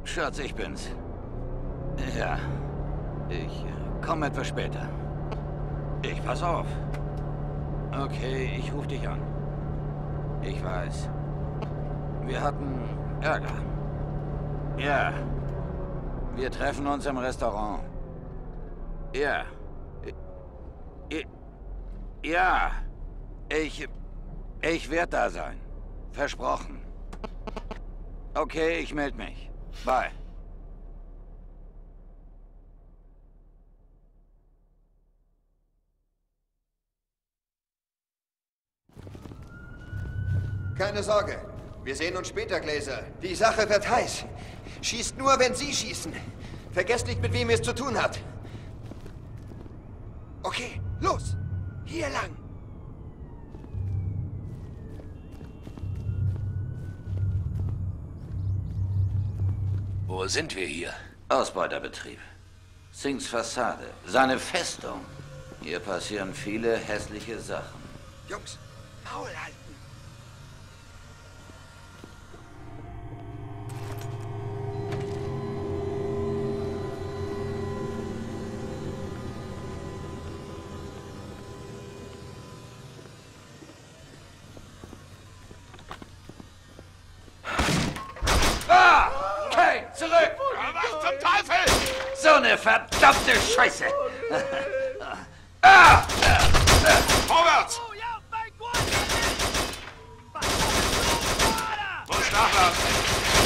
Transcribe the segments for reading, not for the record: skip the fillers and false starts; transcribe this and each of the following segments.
Schatz, ich bin's. Ja, ich komme etwas später. Ich pass auf. Okay, ich rufe dich an. Ich weiß. Wir hatten Ärger. Ja. Wir treffen uns im Restaurant. Ja. Ja. Ich werde da sein. Versprochen. Okay, ich melde mich. Bye. Keine Sorge. Wir sehen uns später, Glazer. Die Sache wird heiß. Schießt nur, wenn Sie schießen. Vergesst nicht, mit wem ihr es zu tun habt. Okay, los. Hier lang. Wo sind wir hier? Ausbeuterbetrieb. Singhs Fassade. Seine Festung. Hier passieren viele hässliche Sachen. Jungs, Maul halten. Zurück! Was zum Teufel? So eine verdammte Scheiße! Vorwärts! Muss nachladen!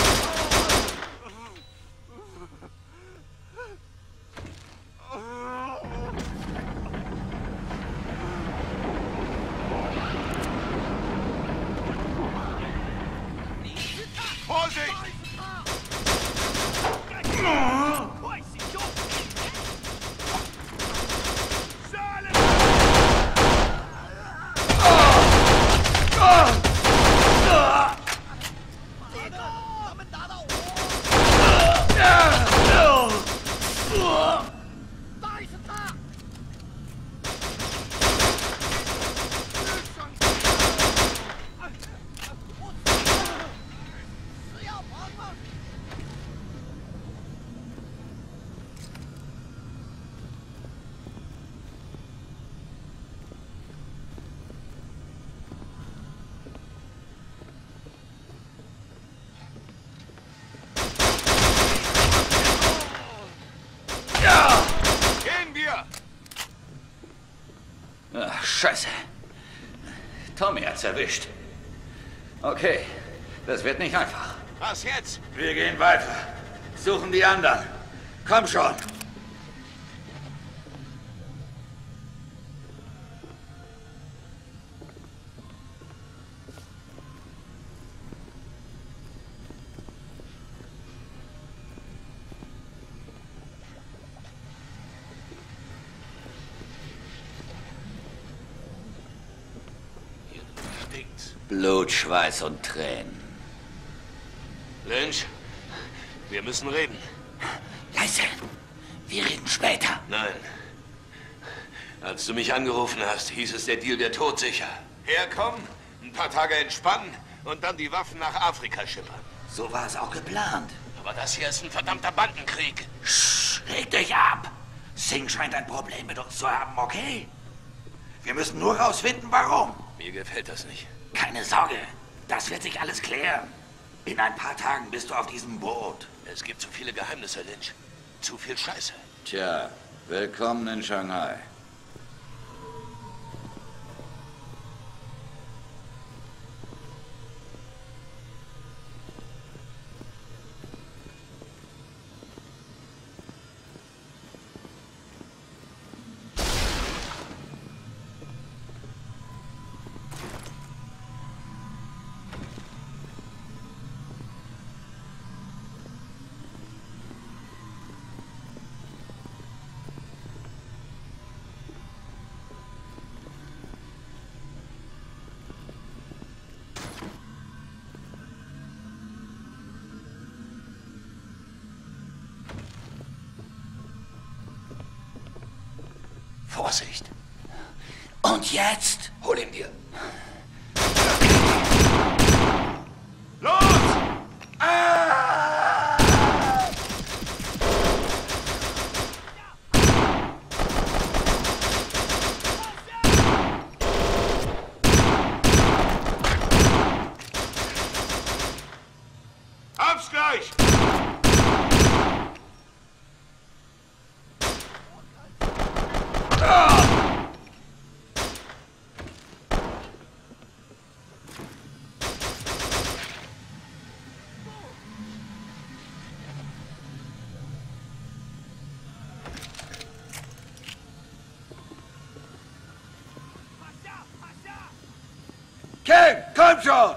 Vorsicht! Ach, Scheiße. Tommy hat's erwischt. Okay, das wird nicht einfach. Was jetzt? Wir gehen weiter. Suchen die anderen. Komm schon. Blut, Schweiß und Tränen. Lynch, wir müssen reden. Leise, wir reden später. Nein. Als du mich angerufen hast, hieß es, der Deal wäre todsicher. Herkommen, ein paar Tage entspannen und dann die Waffen nach Afrika schippern. So war es auch geplant. Aber das hier ist ein verdammter Bandenkrieg. Sch, reg dich ab. Singh scheint ein Problem mit uns zu haben, okay? Wir müssen nur rausfinden, warum. Mir gefällt das nicht. Keine Sorge, das wird sich alles klären. In ein paar Tagen bist du auf diesem Boot. Es gibt zu viele Geheimnisse, Lynch. Zu viel Scheiße. Tja, willkommen in Shanghai. Vorsicht. Und jetzt? Hol ihn dir. Los! Ah! gleich! Ken, komm schon!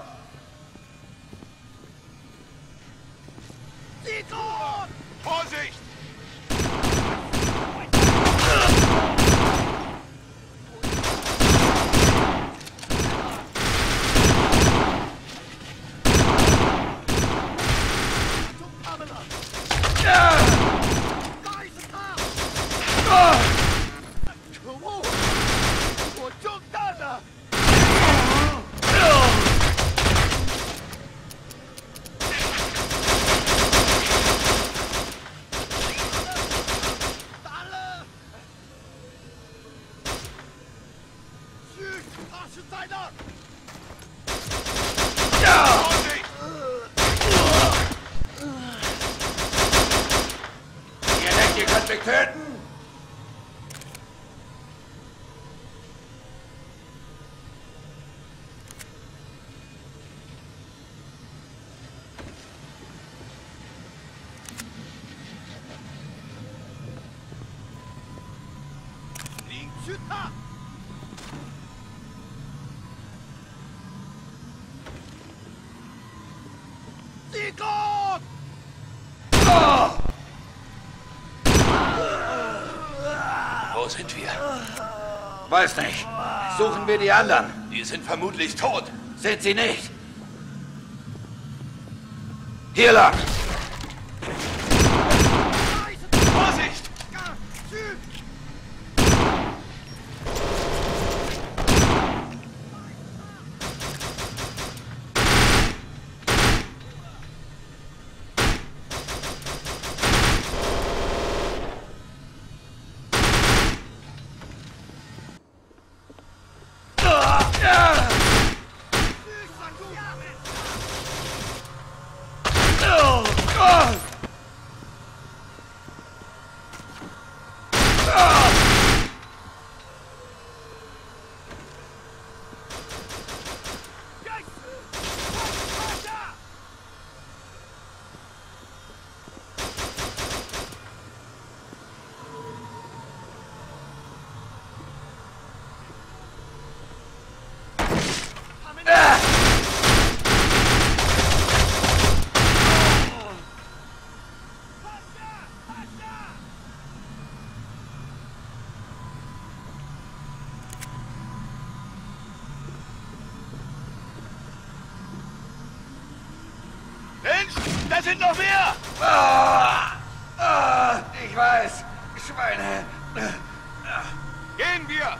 Vorsicht! Ihr denkt, ihr könnt mich töten? Wo sind wir? Weiß nicht. Suchen wir die anderen. Die sind vermutlich tot. Sind sie nicht? Hier lang. Vorsicht! Mensch, da sind noch mehr! Ich weiß. Schweine. Gehen wir!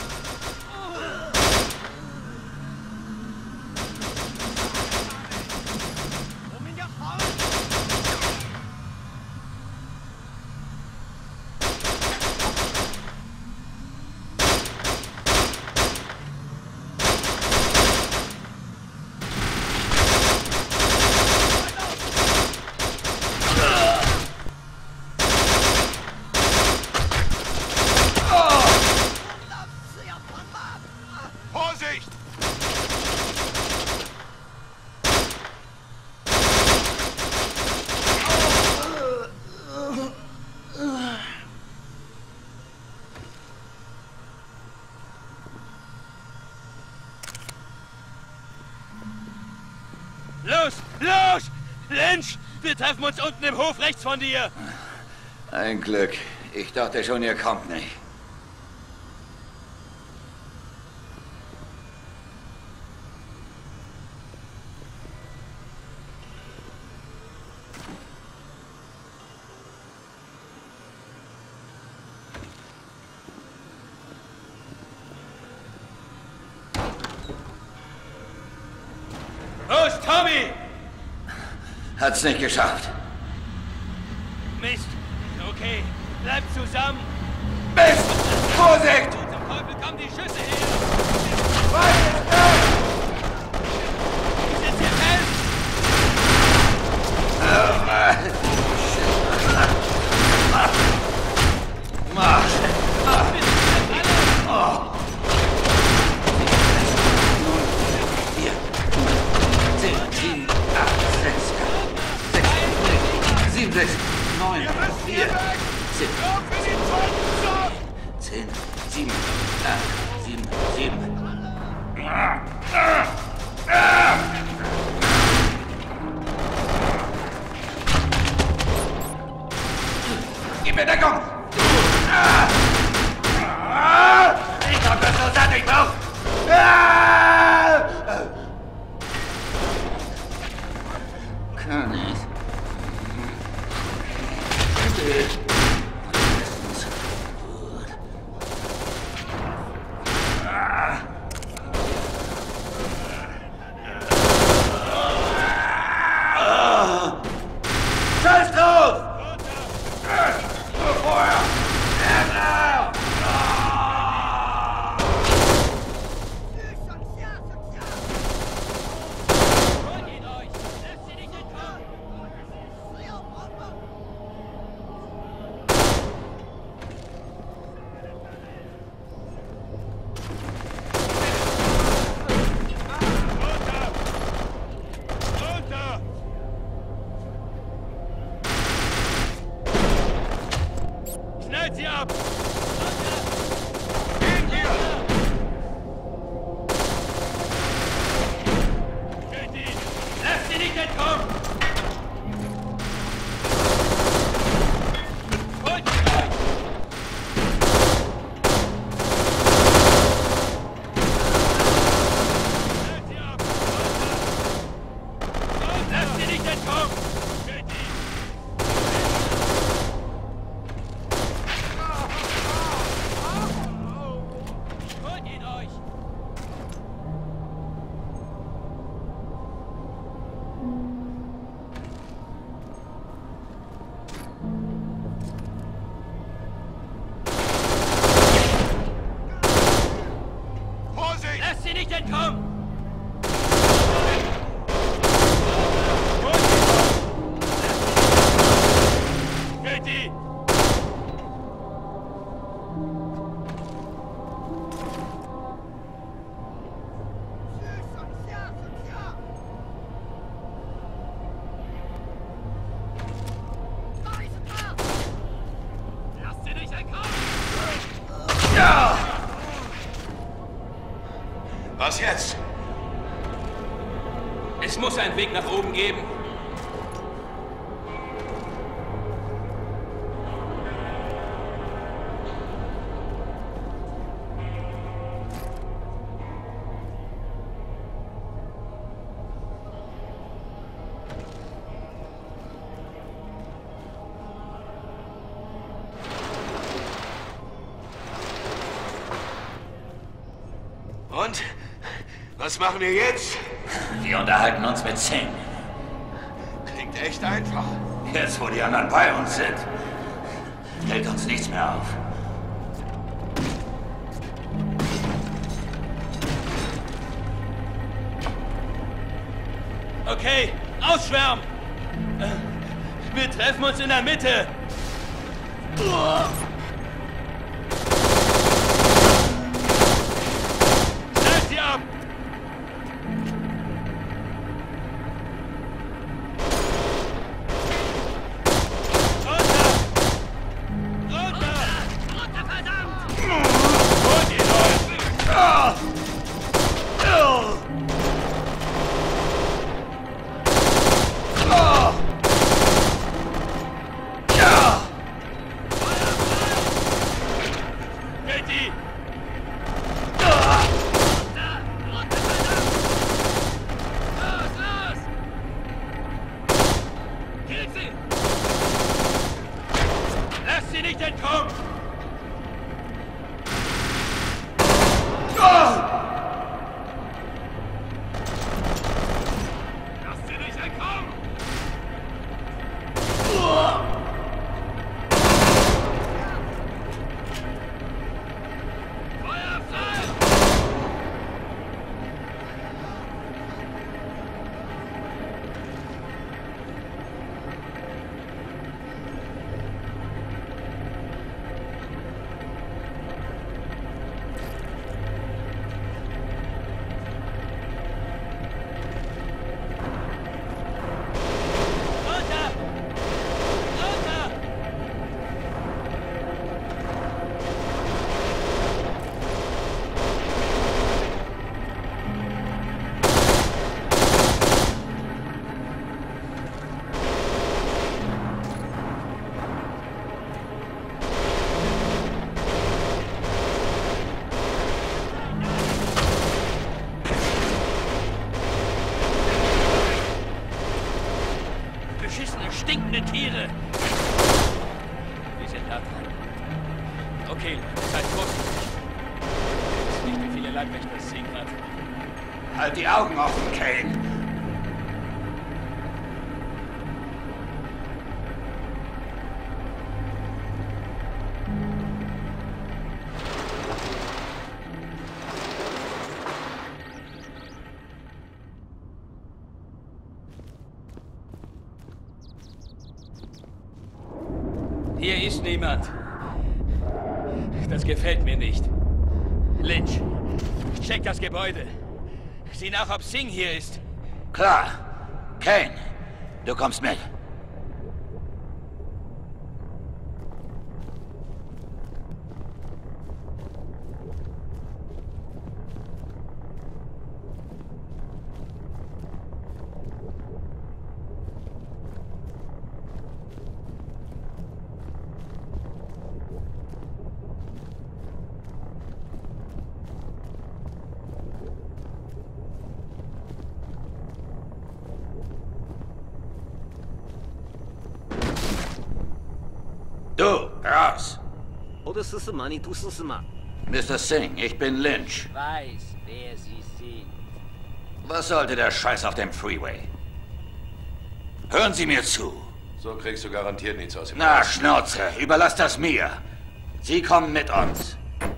Vorsicht! Los, los! Lynch, wir treffen uns unten im Hof rechts von dir. Ein Glück. Ich dachte schon, ihr kommt nicht. Los, Tommy! Hat's nicht geschafft. Mist. Okay, bleib zusammen. Mist! Vorsicht! Wo zum Teufel kommen die Schüsse her? Weit Ich sitze hier fest! 7, 6, 9, 4, 10, 10, 7, 8, 7, 7. Gib mir Deckung! Ich hab das so satt, ich brauch... Kann ich. Scheiß drauf! Nur vorher! Schnell sie ab! Katie, lass sie nicht entkommen! Holt ihn euch! Schnell sie ab! Lass sie nicht entkommen! Katie! Holt ihn euch! Vorsicht! Lass sie nicht entkommen! Katie! Lass sie nicht entkommen! Ja! Was jetzt? Es muss einen Weg nach oben geben. Und? Was machen wir jetzt? Wir unterhalten uns mit Singh. Klingt echt einfach. Jetzt, wo die anderen bei uns sind, hält uns nichts mehr auf. Okay, ausschwärmen! Wir treffen uns in der Mitte! Schnell sie ab! Runter, verdammt! Holt ihn euch! Katie! Los! Killt sie! Lass sie nicht entkommen! Lass sie nicht entkommen! Feuer frei! beschissene, stinkende Tiere! Wir sind da dran. Okay, seid vorsichtig. Ich weiß nicht, wie viele Leibwächter Singh hat. Halt die Augen offen, Kane. Hier ist niemand. Das gefällt mir nicht. Lynch, check das Gebäude. Sieh nach, ob Singh hier ist. Klar. Kane, du kommst mit. Du, raus! Oder Sisima, nicht du Sisima. Mr. Singh, ich bin Lynch. Weiß, wer Sie sind. Was sollte der Scheiß auf dem Freeway? Hören Sie mir zu. So kriegst du garantiert nichts aus ihm. Na, Schnauze, überlass das mir. Sie kommen mit uns.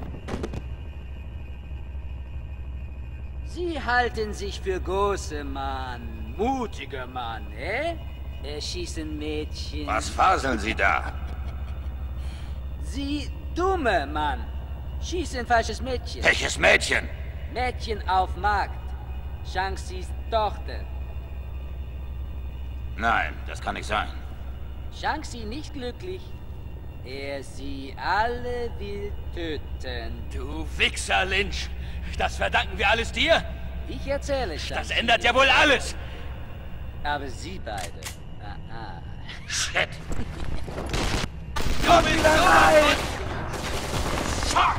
Sie halten sich für große Mann, mutige Mann, Erschießen Mädchen. Was faseln Sie da? Sie dumme Mann, schießen falsches Mädchen. Welches Mädchen? Mädchen auf Markt. Shang-Chis Tochter. Nein, das kann nicht sein. Shang-Chi nicht glücklich. Er sie alle will töten. Du Wichser, Lynch! Das verdanken wir alles dir? Ich erzähle Shang-Chi. Das ändert ja wohl alles! Aber Sie beide. Shit! Komm wieder rein! Fuck!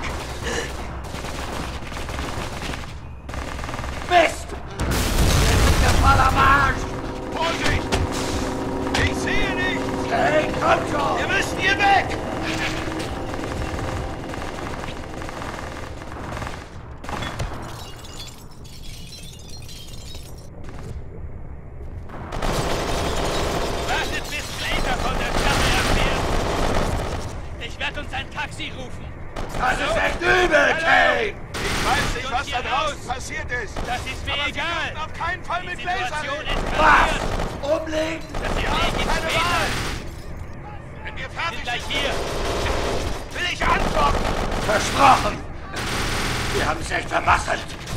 Mist! Jetzt ist der Fall am Arsch! Vorsicht! Ich sehe nichts! Hey, komm schon! Wir müssen hier weg! Wartet, bis Glazer von der Stadt erfährt! Ich werde uns ein Taxi rufen! Das ist echt übel, Kane! Ich weiß nicht, was da draußen passiert ist. Das ist mir Aber Sie egal! dürfen auf keinen Fall Die mit Laser Situation reden. eskaliert! Was? Umlegen! Das Wir haben ist keine später! Wahl. Wenn wir Wir fertig sind gleich sind, hier! will ich antworten. Versprochen! Wir haben es echt vermasselt!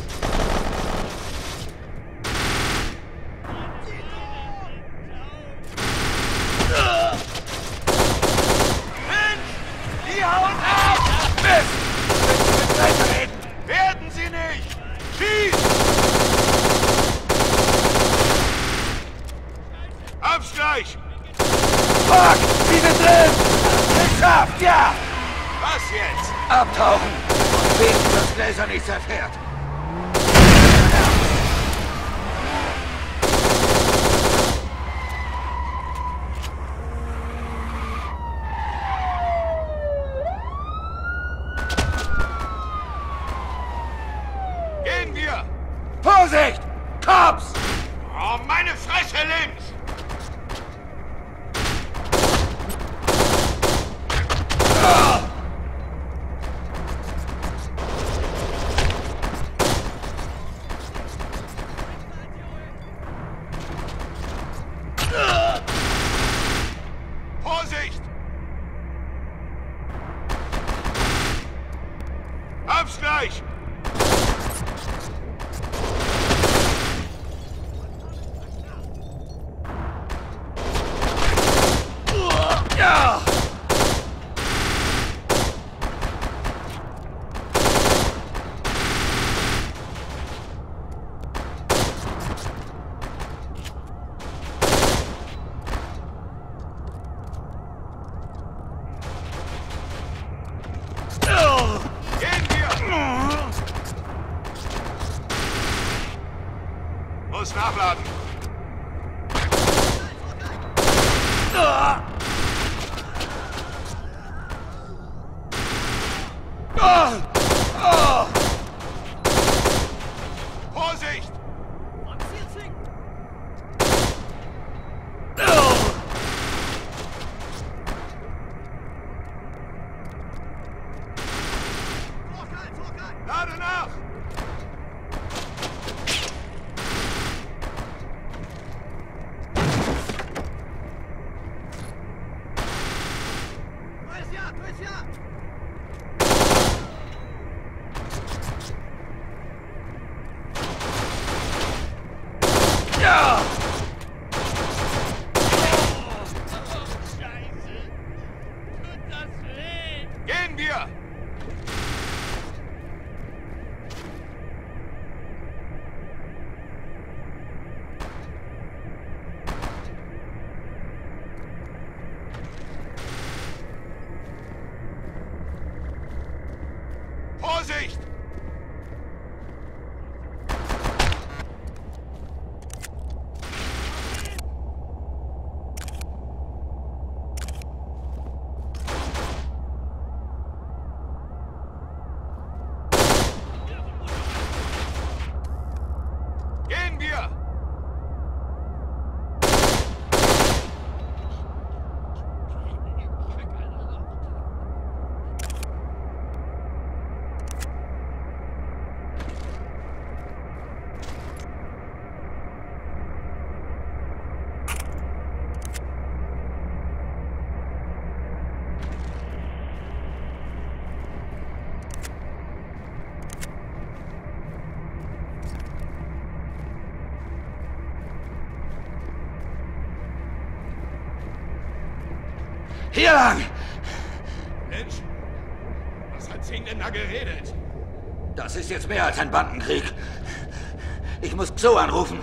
Die hauen ab! Mist! Müssen wir mit Glazer reden? Werden sie nicht! Schieß! Abgleich! Fuck! Sie sind drin! Geschafft, ja! Was jetzt? Abtauchen! Und beten, dass Glazer nichts erfährt. Gehen wir! Vorsicht! Cops! Oh, meine Fresse links! Vorsicht! Abgleich! Ja! Gehen wir! Muss nachladen. Vorsicht! Lade nach! Gehen wir! Vorsicht! Gehen wir! Hier lang! Mensch, was hat Singh denn da geredet? Das ist jetzt mehr als ein Bandenkrieg. Ich muss Xo anrufen.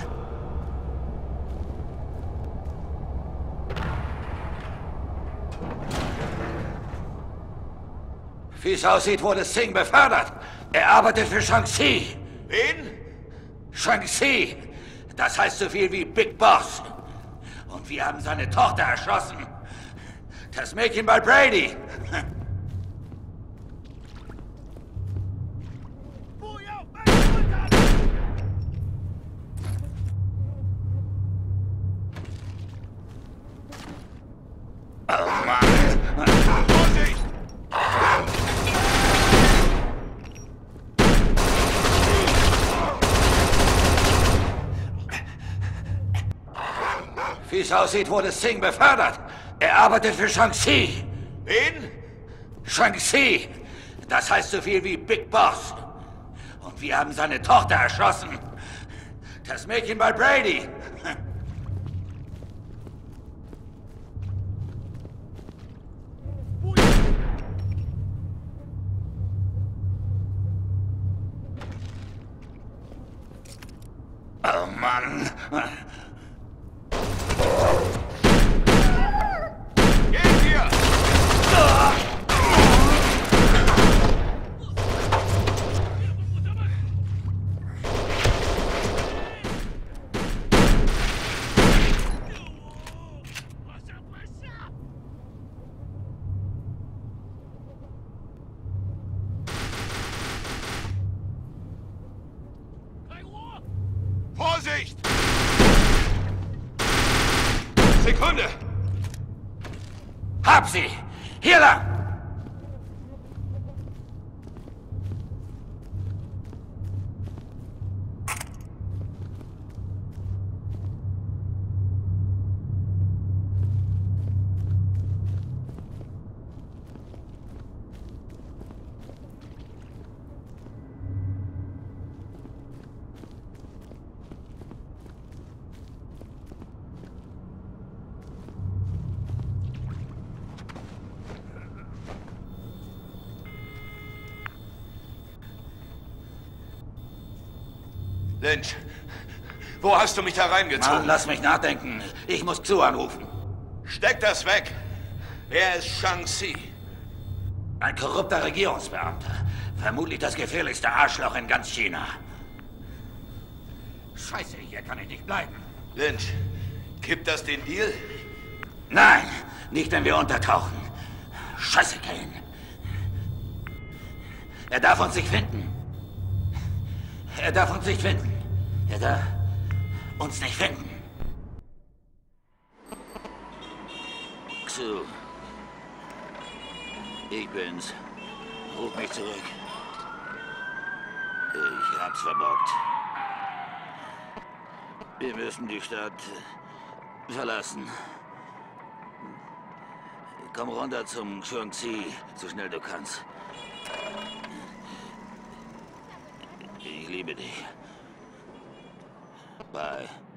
Wie es aussieht, wurde Singh befördert. Er arbeitet für Shang-Chi. Wen? Shang-Chi. Das heißt so viel wie Big Boss. Und wir haben seine Tochter erschossen. Das Mädchen bei Brady. Oh Mann. Vorsicht! Wie es aussieht, wurde Singh befördert. Er arbeitet für Shang-Chi. Wen? Shang-Chi. Das heißt so viel wie Big Boss. Und wir haben seine Tochter erschossen. Das Mädchen bei Brady. Oh Mann. Gehen wir! Vorsicht! Sekunde! Hab sie! Hier lang! Lynch, wo hast du mich da reingezogen? Mann, lass mich nachdenken. Ich muss Xu anrufen. Steck das weg! Er ist Shang-Chi. Ein korrupter Regierungsbeamter. Vermutlich das gefährlichste Arschloch in ganz China. Scheiße, hier kann ich nicht bleiben. Lynch, kippt das den Deal? Nein, nicht wenn wir untertauchen. Scheiße, Kane. Er darf uns nicht finden. Er darf uns nicht finden. Er darf uns nicht finden. Xu. Ich bin's. Ruf mich zurück. Ich hab's verbockt. Wir müssen die Stadt verlassen. Komm runter zum Xuanxi, so schnell du kannst. Ich liebe dich. Bye.